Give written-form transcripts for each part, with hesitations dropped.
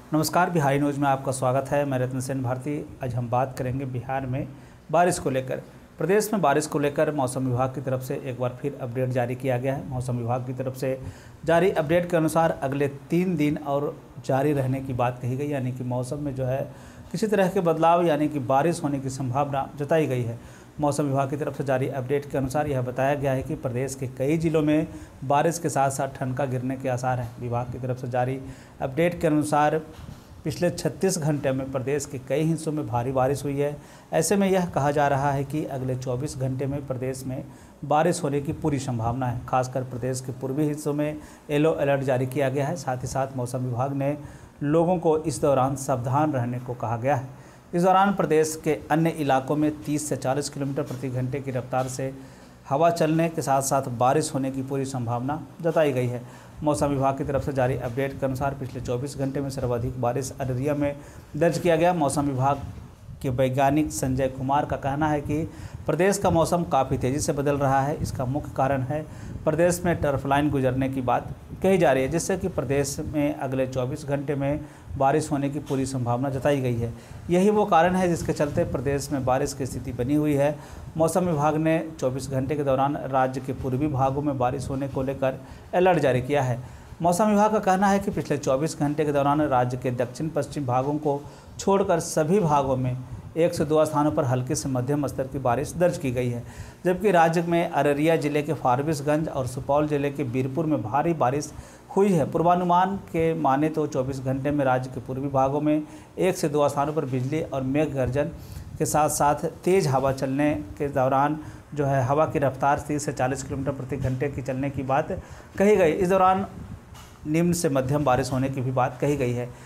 नमस्कार, बिहारी न्यूज़ में आपका स्वागत है। मैं रत्न सेन भारती। आज हम बात करेंगे बिहार में बारिश को लेकर। प्रदेश में बारिश को लेकर मौसम विभाग की तरफ से एक बार फिर अपडेट जारी किया गया है। मौसम विभाग की तरफ से जारी अपडेट के अनुसार अगले 3 दिन और जारी रहने की बात कही गई, यानी कि मौसम में जो है किसी तरह के बदलाव यानी कि बारिश होने की संभावना जताई गई है। मौसम विभाग की तरफ से जारी अपडेट के अनुसार यह बताया गया है कि प्रदेश के कई जिलों में बारिश के साथ साथ ठनका गिरने के आसार हैं। विभाग की तरफ से जारी अपडेट के अनुसार पिछले 36 घंटे में प्रदेश के कई हिस्सों में भारी बारिश हुई है। ऐसे में यह कहा जा रहा है कि अगले 24 घंटे में प्रदेश में बारिश होने की पूरी संभावना है। खासकर प्रदेश के पूर्वी हिस्सों में येलो अलर्ट जारी किया गया है। साथ ही साथ मौसम विभाग ने लोगों को इस दौरान सावधान रहने को कहा गया है। इस दौरान प्रदेश के अन्य इलाकों में 30 से 40 किलोमीटर प्रति घंटे की रफ्तार से हवा चलने के साथ साथ बारिश होने की पूरी संभावना जताई गई है। मौसम विभाग की तरफ से जारी अपडेट के अनुसार पिछले 24 घंटे में सर्वाधिक बारिश अररिया में दर्ज किया गया। मौसम विभाग के वैज्ञानिक संजय कुमार का कहना है कि प्रदेश का मौसम काफ़ी तेज़ी से बदल रहा है। इसका मुख्य कारण है प्रदेश में टर्फ लाइन गुजरने की बात कही जा रही है, जिससे कि प्रदेश में अगले 24 घंटे में बारिश होने की पूरी संभावना जताई गई है। यही वो कारण है जिसके चलते प्रदेश में बारिश की स्थिति बनी हुई है। मौसम विभाग ने 24 घंटे के दौरान राज्य के पूर्वी भागों में बारिश होने को लेकर अलर्ट जारी किया है। मौसम विभाग का कहना है कि पिछले 24 घंटे के दौरान राज्य के दक्षिण पश्चिम भागों को छोड़कर सभी भागों में 1 से 2 स्थानों पर हल्की से मध्यम स्तर की बारिश दर्ज की गई है, जबकि राज्य में अररिया जिले के फारबिसगंज और सुपौल जिले के बीरपुर में भारी बारिश हुई है। पूर्वानुमान के माने तो 24 घंटे में राज्य के पूर्वी भागों में 1 से 2 स्थानों पर बिजली और मेघ गर्जन के साथ साथ तेज़ हवा चलने के दौरान जो है हवा की रफ्तार 30 से 40 किलोमीटर प्रति घंटे की चलने की बात कही गई। इस दौरान निम्न से मध्यम बारिश होने की भी बात कही गई है।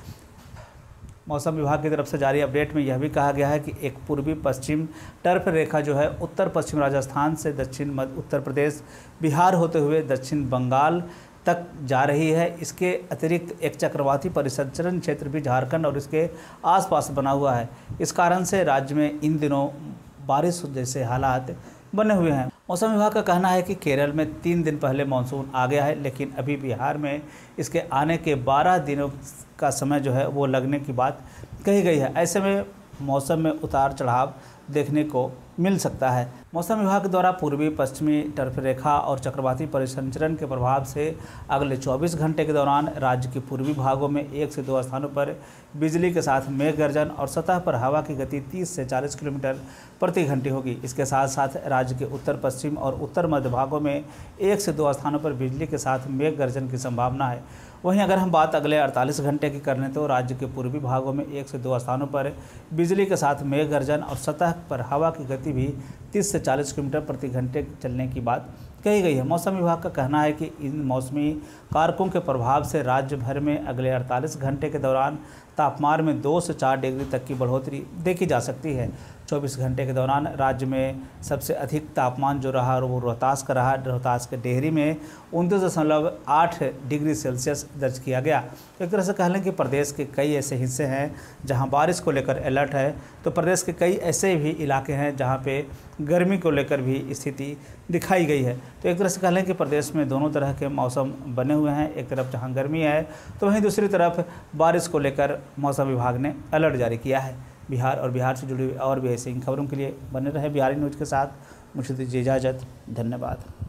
मौसम विभाग की तरफ से जारी अपडेट में यह भी कहा गया है कि एक पूर्वी पश्चिम टर्फ रेखा जो है उत्तर पश्चिम राजस्थान से दक्षिण मध्य उत्तर प्रदेश बिहार होते हुए दक्षिण बंगाल तक जा रही है। इसके अतिरिक्त एक चक्रवाती परिसंचरण क्षेत्र भी झारखंड और इसके आसपास बना हुआ है। इस कारण से राज्य में इन दिनों बारिश जैसे हालात बने हुए हैं। मौसम विभाग का कहना है कि केरल में 3 दिन पहले मानसून आ गया है, लेकिन अभी बिहार में इसके आने के 12 दिनों का समय जो है वो लगने की बात कही गई है। ऐसे में मौसम में उतार चढ़ाव देखने को मिल सकता है। मौसम विभाग द्वारा पूर्वी पश्चिमी टर्फ रेखा और चक्रवाती परिसंचरण के प्रभाव से अगले 24 घंटे के दौरान राज्य के पूर्वी भागों में 1 से 2 स्थानों पर बिजली के साथ मेघ गर्जन और सतह पर हवा की गति 30 से 40 किलोमीटर प्रति घंटे होगी। इसके साथ साथ राज्य के उत्तर पश्चिम और उत्तर मध्य भागों में 1 से 2 स्थानों पर बिजली के साथ मेघ गर्जन की संभावना है। वहीं अगर हम बात अगले 48 घंटे की कर लें तो राज्य के पूर्वी भागों में 1 से 2 स्थानों पर बिजली के साथ मेघ गर्जन और सतह पर हवा की गति भी 30 से 40 किलोमीटर प्रति घंटे चलने की बात कही गई है। मौसम विभाग का कहना है कि इन मौसमी कारकों के प्रभाव से राज्य भर में अगले 48 घंटे के दौरान तापमान में 2 से 4 डिग्री तक की बढ़ोतरी देखी जा सकती है। 24 घंटे के दौरान राज्य में सबसे अधिक तापमान जो रहा वो रोहतास का रहा। रोहतास के डेहरी में 29.8 डिग्री सेल्सियस दर्ज किया गया। एक तरह से कह लें कि प्रदेश के कई ऐसे हिस्से हैं जहां बारिश को लेकर अलर्ट है, तो प्रदेश के कई ऐसे भी इलाके हैं जहां पे गर्मी को लेकर भी स्थिति दिखाई गई है। तो एक तरह से कह लें कि प्रदेश में दोनों तरह के मौसम बने हुए हैं। एक तरफ जहां गर्मी है तो वहीं दूसरी तरफ बारिश को लेकर मौसम विभाग ने अलर्ट जारी किया है। बिहार और बिहार से जुड़ी हुई और भी ऐसी खबरों के लिए बने रहे बिहारी न्यूज़ के साथ। मुझे दीजिए इजाज़त। धन्यवाद।